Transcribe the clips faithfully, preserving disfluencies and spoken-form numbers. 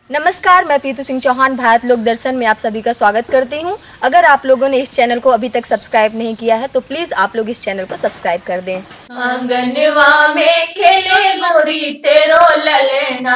नमस्कार, मैं प्रीति सिंह चौहान भारत लोक दर्शन में आप सभी का स्वागत करती हूं। अगर आप लोगों ने इस चैनल को अभी तक सब्सक्राइब नहीं किया है तो प्लीज आप लोग इस चैनल को सब्सक्राइब कर दें। आंगनवा में खेले गोरी तेरो ललेना,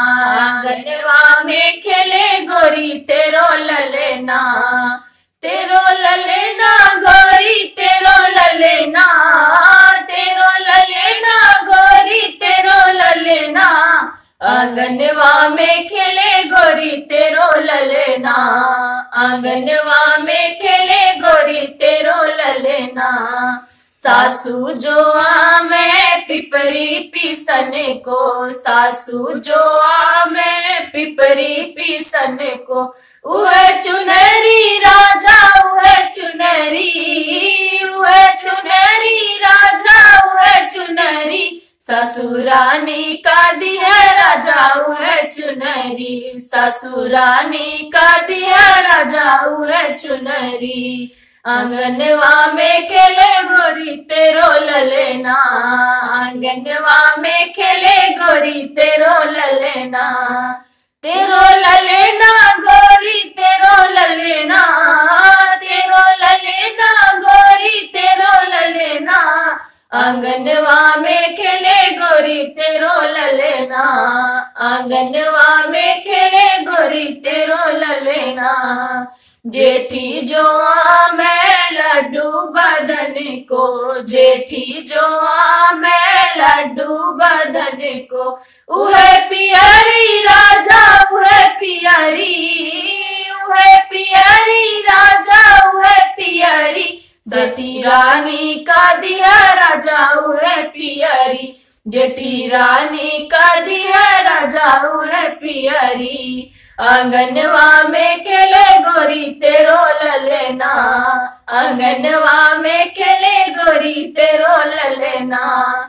आंगनवा में खेले गोरी तेरो ललेना, तेरो ललेना गोरी तेरो ललेना, तेरो ललेना गोरी तेरो ललेना, आंगनवा में खेले गोरी तेरो ललेना, आंगनवा में खेले गोरी तेरो ललेना। सासू जो आमे पिपरी पीसन को, सासू जो आमे पिपरी पीसन को, उहे चुनरी राजा उहे चुनरी, उहे चुनरी राजा उहे चुनरी, ससुरानी का दिया राजा उहे चुनरी, ससुरानी का दिया राजा उहे चुनरी। आंगनवा में खेले गोरी तेरो ललेना, आंगनवा में खेले गोरी तेरो ललेना, तेरो ललेना गोरी तेरो ललेना, तेरो ललेना गोरी तेरो ललेना, आंगनवा में खेले गोरी तेरो ललेना, आंगनवा में खेले गोरी तेरो ललेना। जेठी जो आमे लड्डू बदन को, जेठी जो आमे लड्डू बदन को, उहे पियरी राजा उहे पियरी, उहे पियरी राजा उहे पियरी, जेठी रानी का दिया राजा उहे पियरी, जेठी रानी का दिया राजा उहे पियरी। आंगनवा में खेले गोरी तेरो ललेना, आंगनवा में खेले गोरी तेरो ललेना,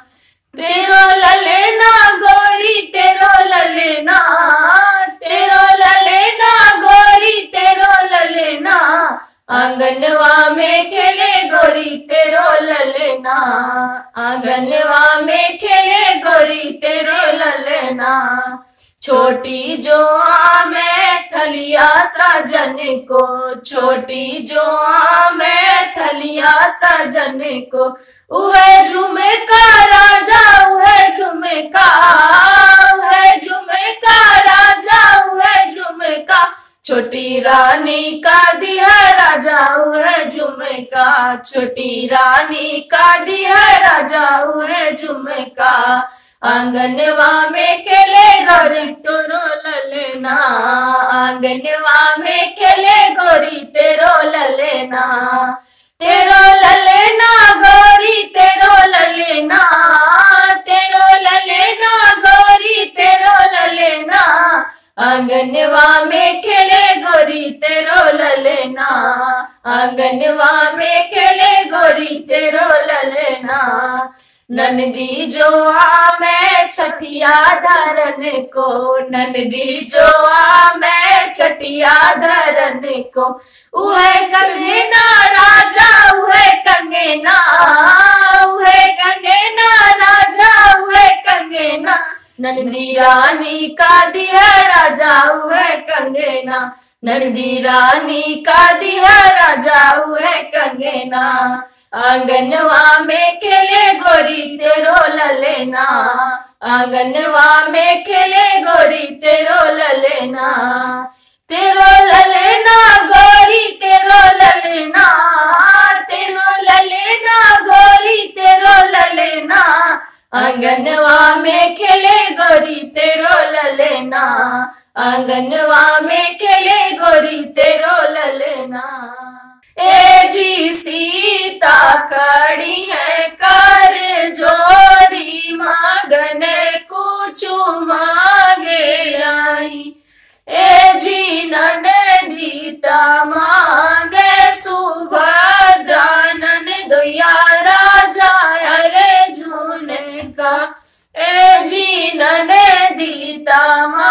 तेरो ललेना गोरी तेरो ललेना, तेरो ललेना गोरी तेरो ललेना, आंगनवा में खेले गोरी तेरो ललेना, आंगनवा में खेले गोरी तेरो ललेना। छोटी जो आमे थलिया सजन को, छोटी जो आमे थलिया सजन को, उहे झुमका राजा उहे झुमका, उहे झुमका राजा उहे झुमका, छोटी रानी का दिया राजा उहे झुमका, छोटी रानी का दिया राजा उहे झुमका। आंगनवा में खेले गोरी तेरो ललेना, आंगनवा में खेले गोरी तेरो ललेना, तेरो ललेना गोरी तेरो ललेना, तेरो ललेना गोरी तेरो ललेना, आंगनवा में खेले गोरी तेरो ललेना, आंगनवा में खेले गोरी तेरो ललेना। ननदी जो आमे छठिया धरन को, ननदी जो आमे छठिया धरन को, उहे कंगना राजा उहे कंगना, उहे कंगना राजा उहे कंगना, ननदी रानी का दिया राजा उहे कंगना, ननदी रानी का दिया राजा उहे कंगना। आंगनवा में खेले गोरी तेरो ललेना, आंगनवा में खेले गोरी तेरो ललेना, तेरो ललेना गोरी तेरो ललेना, तेरो ललेना गोरी तेरो ललेना, आंगनवा में खेले गोरी तेरो ललेना, आंगनवा में खेले गोरी तेरो ललेना। ए जी सीता खड़ी है कर जोरी, मांगन कुछ मांगे आई, ए जी ननदीता मांगे सुभद्रा, ननदोया राजा अरे झूने का, ए जी ननदीता